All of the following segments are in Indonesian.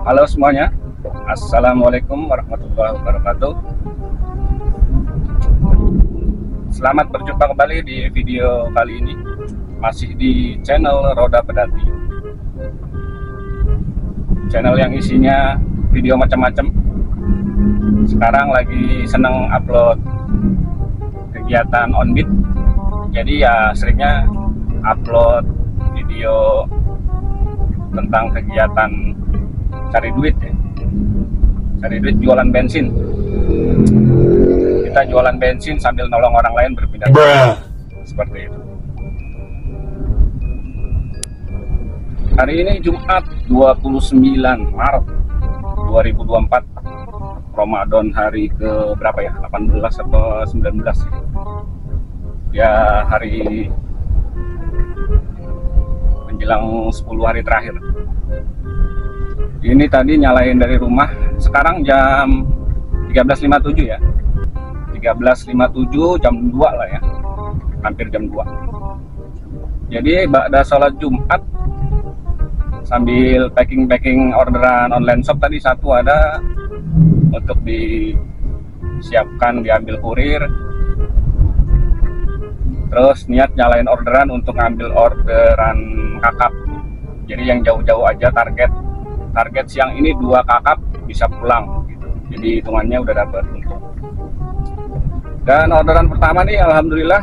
Halo semuanya, Assalamualaikum warahmatullahi wabarakatuh. Selamat berjumpa kembali di video kali ini, masih di channel Roda Pedati, channel yang isinya video macam-macam. Sekarang lagi seneng upload kegiatan on-beat, jadi ya seringnya upload video tentang kegiatan cari duit ya. Cari duit jualan bensin. Kita jualan bensin sambil nolong orang lain berpindah. Seperti itu. Hari ini Jumat 29 Maret 2024. Ramadan hari ke berapa ya? 18 atau 19 ya? Ya hari menjelang 10 hari terakhir. Ini tadi nyalain dari rumah. Sekarang jam 13.57 ya. 13.57 jam 2 lah ya. Hampir jam 2. Jadi ba'da sholat Jumat sambil packing orderan online shop tadi satu ada untuk disiapkan diambil kurir. Terus niat nyalain orderan untuk ngambil orderan kakap. Jadi yang jauh-jauh aja target siang ini 2 kakap bisa pulang gitu. Jadi hitungannya udah dapat untung. Dan orderan pertama nih alhamdulillah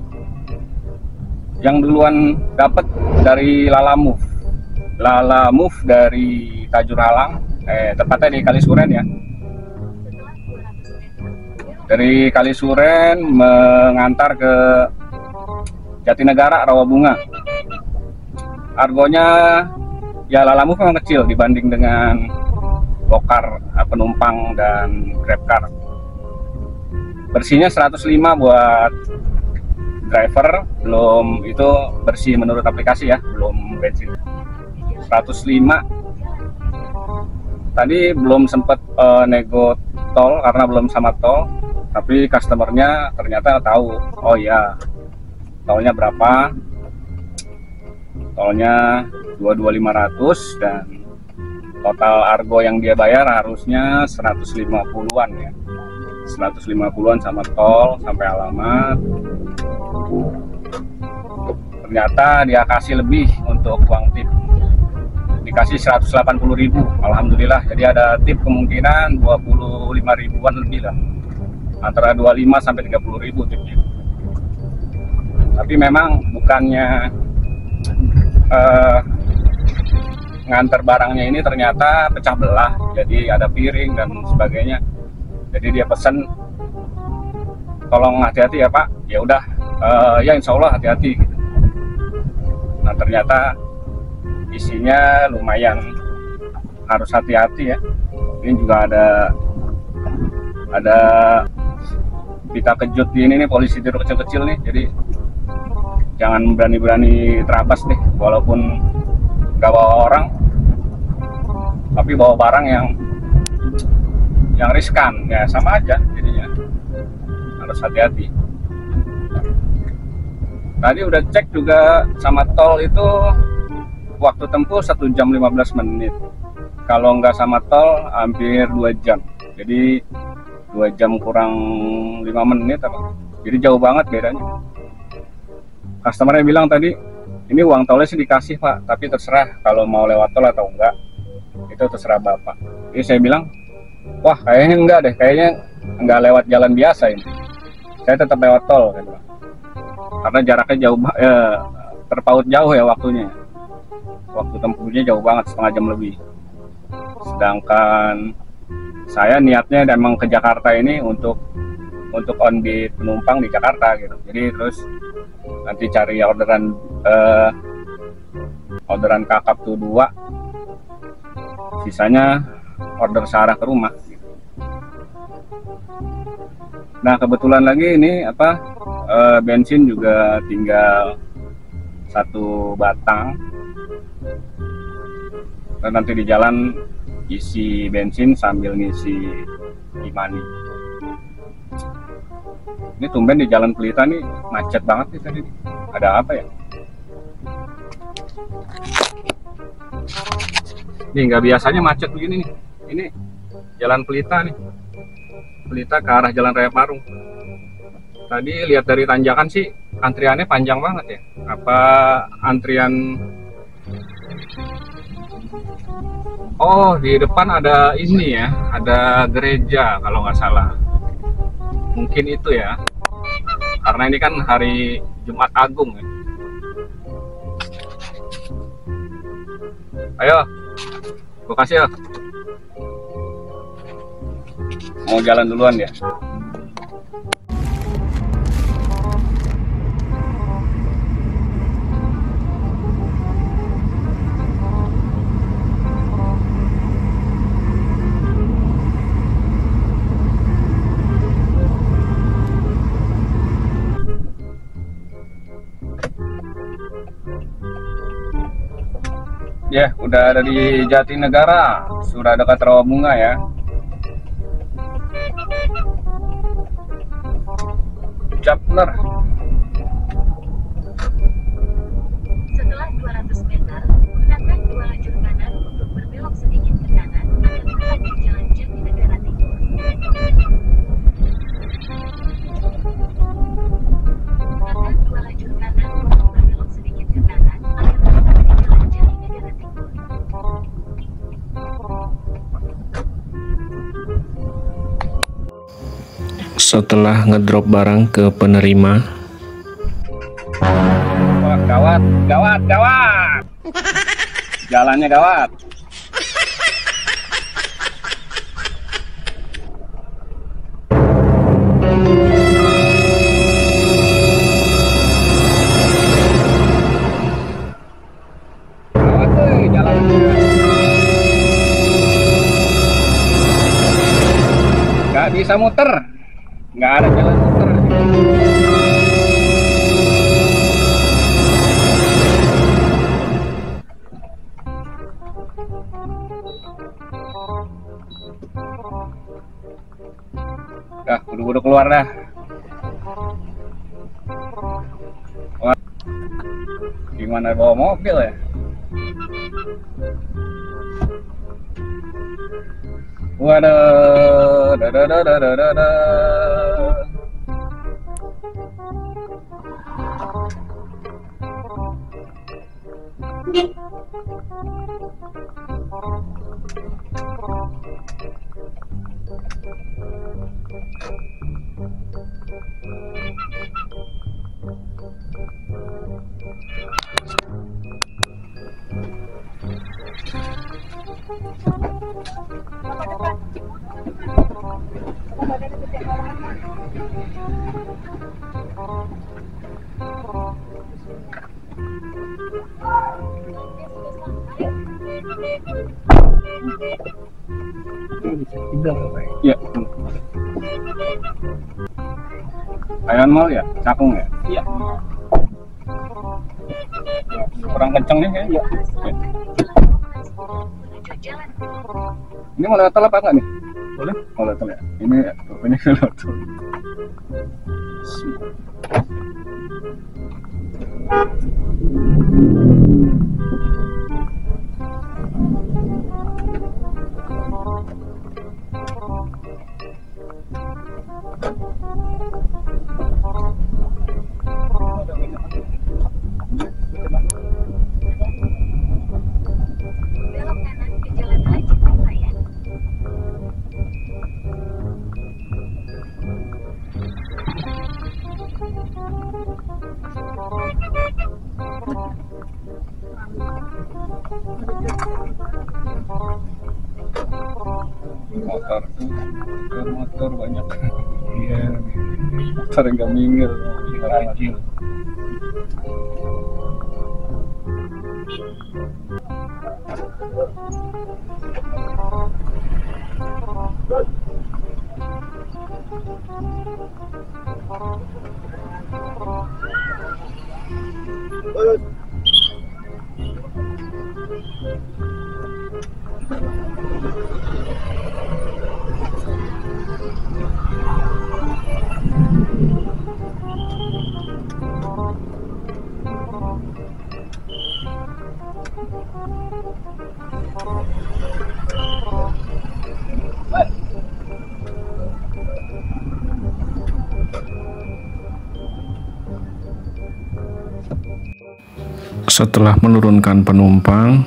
yang duluan dapat dari Lala Move dari Tajur Halang, tepatnya di Kalisuren ya. Dari Kalisuren mengantar ke Jatinegara Rawabunga. Argonya ya Lala Move memang kecil dibanding dengan Gokar penumpang dan Grabcar. Bersihnya 105 buat driver, belum itu bersih menurut aplikasi ya, belum bensin. 105. Tadi belum sempet nego tol karena belum sama tol, tapi customernya ternyata tahu. Oh ya, tolnya berapa? Tolnya 22.500 dan total argo yang dia bayar harusnya 150-an ya. 150-an sama tol sampai alamat. Ternyata dia kasih lebih untuk uang tip. Dikasih 180.000. Alhamdulillah. Jadi ada tip kemungkinan 25.000-an lebih lah. Antara 25 sampai 30.000 tipnya. Tapi memang bukannya nganter barangnya ini ternyata pecah belah, jadi ada piring dan sebagainya. Jadi dia pesan tolong hati-hati ya Pak. Ya udah, ya insya Allah hati-hati gitu. Nah ternyata isinya lumayan, harus hati-hati ya. Ini juga ada pita kejut ini nih, polisi tidur kecil-kecil nih. Jadi jangan berani-berani terabas deh, walaupun nggak bawa orang, tapi bawa barang yang riskan ya sama aja, jadinya harus hati-hati. Tadi udah cek juga sama tol itu waktu tempuh 1 jam 15 menit. Kalau nggak sama tol hampir 2 jam. Jadi 2 jam kurang 5 menit apa. Jadi jauh banget bedanya. Customernya bilang tadi, ini uang tolnya sih dikasih Pak, tapi terserah kalau mau lewat tol atau enggak, itu terserah Bapak. Jadi saya bilang, wah kayaknya enggak deh, kayaknya enggak lewat jalan biasa ini. Saya tetap lewat tol, saya bilang. Karena jaraknya jauh, terpaut jauh ya waktunya. Waktu tempuhnya jauh banget, setengah jam lebih. Sedangkan saya niatnya memang ke Jakarta ini untuk on-beat penumpang di Jakarta gitu. Jadi terus nanti cari orderan kakap tuh 2, sisanya order searah ke rumah gitu. Nah kebetulan lagi ini bensin juga tinggal 1 batang, dan nanti di jalan isi bensin sambil ngisi e-money. Ini tumben di Jalan Pelita nih macet banget nih tadi. Ada apa ya? Nih nggak biasanya macet begini nih. Ini Jalan Pelita nih. Pelita ke arah Jalan Raya Parung. Tadi lihat dari tanjakan sih antriannya panjang banget ya. Apa antrian? Oh, di depan ada ini ya, ada gereja kalau nggak salah. Mungkin itu ya. Karena ini kan hari Jumat Agung ya. Ayo, gue kasih ya. Mau jalan duluan ya. Ya, udah ada di Jatinegara, sudah dekat Rawabunga ya. Japner. Setelah 200 meter, gunakan dua lajur kanan untuk berbelok sedikit ke kanan dan berada di Jalan Jatinegara Timur. Gunakan dua lajur kanan untuk berbelok sedikit ke kanan dan berada di Jalan Jatinegara Timur. Setelah ngedrop barang ke penerima, Wah, gawat, gawat, gawat. Jalannya gawat. Gawat tuh jalannya. Gak bisa muter. Nggak ada jalan muter. Dah, buru-buru keluar dah. Wah, gimana bawa mobil ya? Waduh, dadadadadadada. Ya. Ion Mall ya? Cakung ya? Iya. Kurang kenceng nih kayaknya. Ya. Ini mau lewat tol apa enggak nih? Boleh? Mau lewat tol ya? Ini lewat tol. Belok kanan ke Jalan Haji Raya. Motor banyak. Iya. Motor yang nggak minggir. Rajin. Setelah menurunkan penumpang,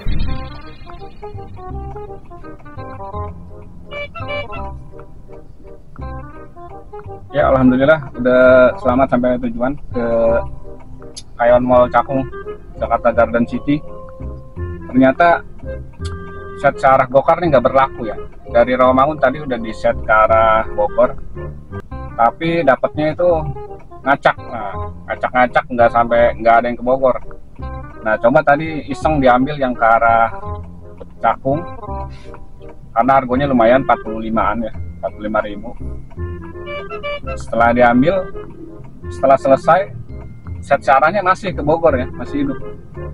ya alhamdulillah udah selamat sampai tujuan ke Kayon Mall Cakung, Jakarta Garden City. Ternyata set ke arah Gokar ini nggak berlaku ya. Dari Rawamangun tadi udah di set ke arah Bogor, tapi dapatnya itu ngacak. Nah, ngacak-ngacak nggak ada yang ke Bogor. Nah, coba tadi iseng diambil yang ke arah Cakung, karena harganya lumayan 45-an ya, 45.000. Setelah diambil, setelah selesai, set arahnya masih ke Bogor ya, masih hidup.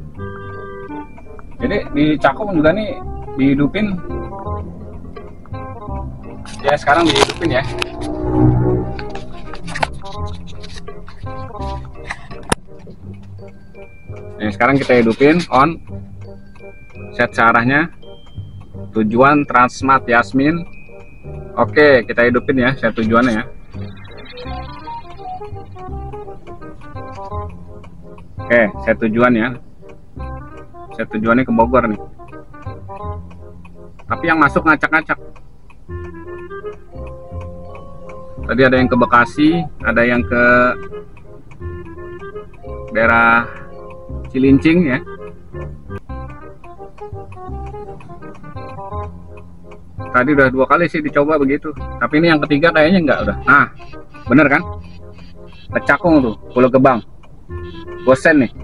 Jadi di Cakung juga nih dihidupin. Ya sekarang dihidupin ya. Nah, sekarang kita hidupin on set searahnya, tujuan Transmart Yasmin. Oke, kita hidupin ya set tujuannya ya. Oke, set tujuan ya. Set tujuannya ke Bogor nih. Tapi yang masuk ngacak-ngacak. Tadi ada yang ke Bekasi, ada yang ke daerah Cilincing ya. Tadi udah 2 kali sih dicoba begitu, tapi ini yang ketiga kayaknya enggak udah. Nah, bener kan? Ke Cakung tuh, Pulau Gebang. Gosen nih.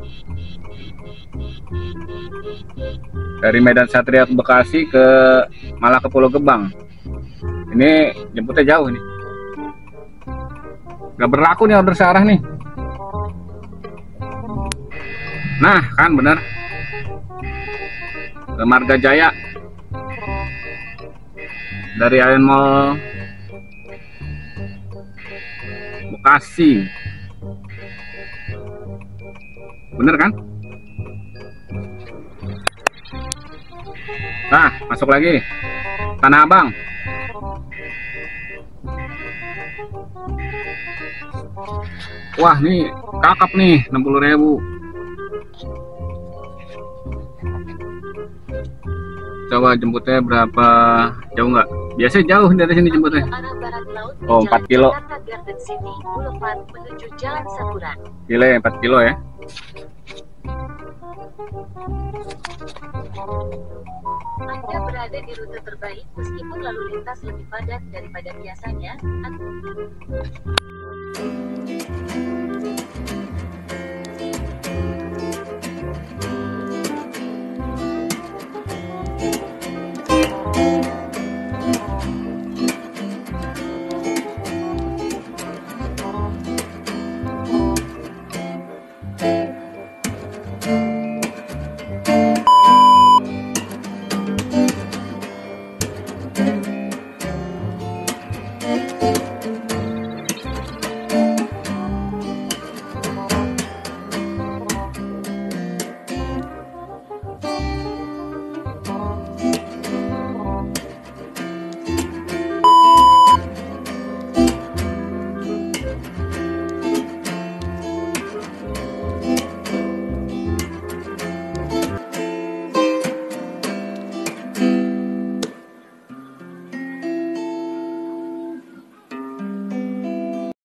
Dari Medan Satria ke Bekasi ke malah ke Pulau Gebang. Ini jemputnya jauh nih. Gak berlaku nih order searah nih. Nah, kan bener. Ke Marga Jaya. Dari Kayon Mall Bekasi. Bener kan? Nah, masuk lagi. Tanah Abang. Wah, nih kakap nih 60.000. Coba jemputnya berapa jauh nggak? Biasanya jauh dari sini jemputnya. Oh, 4 kilo. Gile 4 kilo ya. Anda berada di rute terbaik meskipun lalu lintas lebih padat daripada biasanya.